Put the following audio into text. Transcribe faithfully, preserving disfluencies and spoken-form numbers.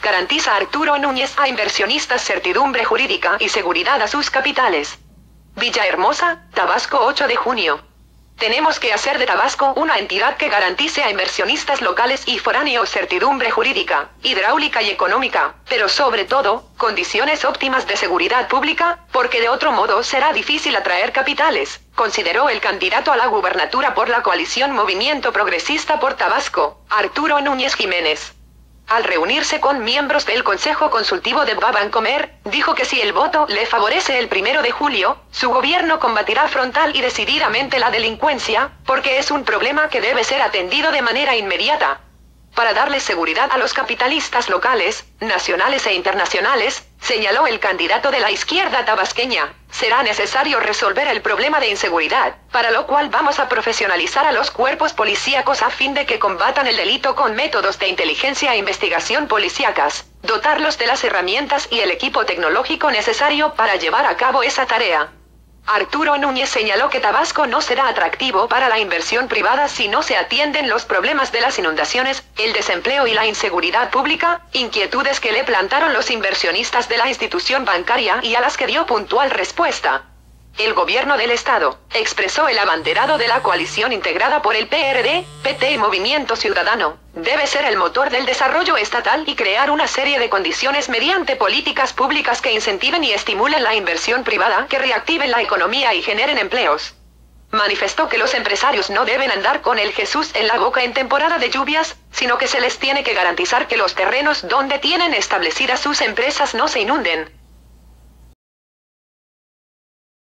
Garantiza Arturo Núñez a inversionistas certidumbre jurídica y seguridad a sus capitales. Villahermosa, Tabasco, ocho de junio. Tenemos que hacer de Tabasco una entidad que garantice a inversionistas locales y foráneos certidumbre jurídica, hidráulica y económica, pero sobre todo, condiciones óptimas de seguridad pública, porque de otro modo será difícil atraer capitales, consideró el candidato a la gubernatura por la coalición Movimiento Progresista por Tabasco, Arturo Núñez Jiménez. Al reunirse con miembros del Consejo Consultivo de Babancomer, dijo que si el voto le favorece el primero de julio, su gobierno combatirá frontal y decididamente la delincuencia, porque es un problema que debe ser atendido de manera inmediata. Para darle seguridad a los capitalistas locales, nacionales e internacionales, señaló el candidato de la izquierda tabasqueña, será necesario resolver el problema de inseguridad, para lo cual vamos a profesionalizar a los cuerpos policíacos a fin de que combatan el delito con métodos de inteligencia e investigación policíacas, dotarlos de las herramientas y el equipo tecnológico necesario para llevar a cabo esa tarea. Arturo Núñez señaló que Tabasco no será atractivo para la inversión privada si no se atienden los problemas de las inundaciones, el desempleo y la inseguridad pública, inquietudes que le plantaron los inversionistas de la institución bancaria y a las que dio puntual respuesta. El gobierno del estado, expresó el abanderado de la coalición integrada por el P R D, P T y Movimiento Ciudadano, debe ser el motor del desarrollo estatal y crear una serie de condiciones mediante políticas públicas que incentiven y estimulen la inversión privada, que reactiven la economía y generen empleos. Manifestó que los empresarios no deben andar con el Jesús en la boca en temporada de lluvias, sino que se les tiene que garantizar que los terrenos donde tienen establecidas sus empresas no se inunden.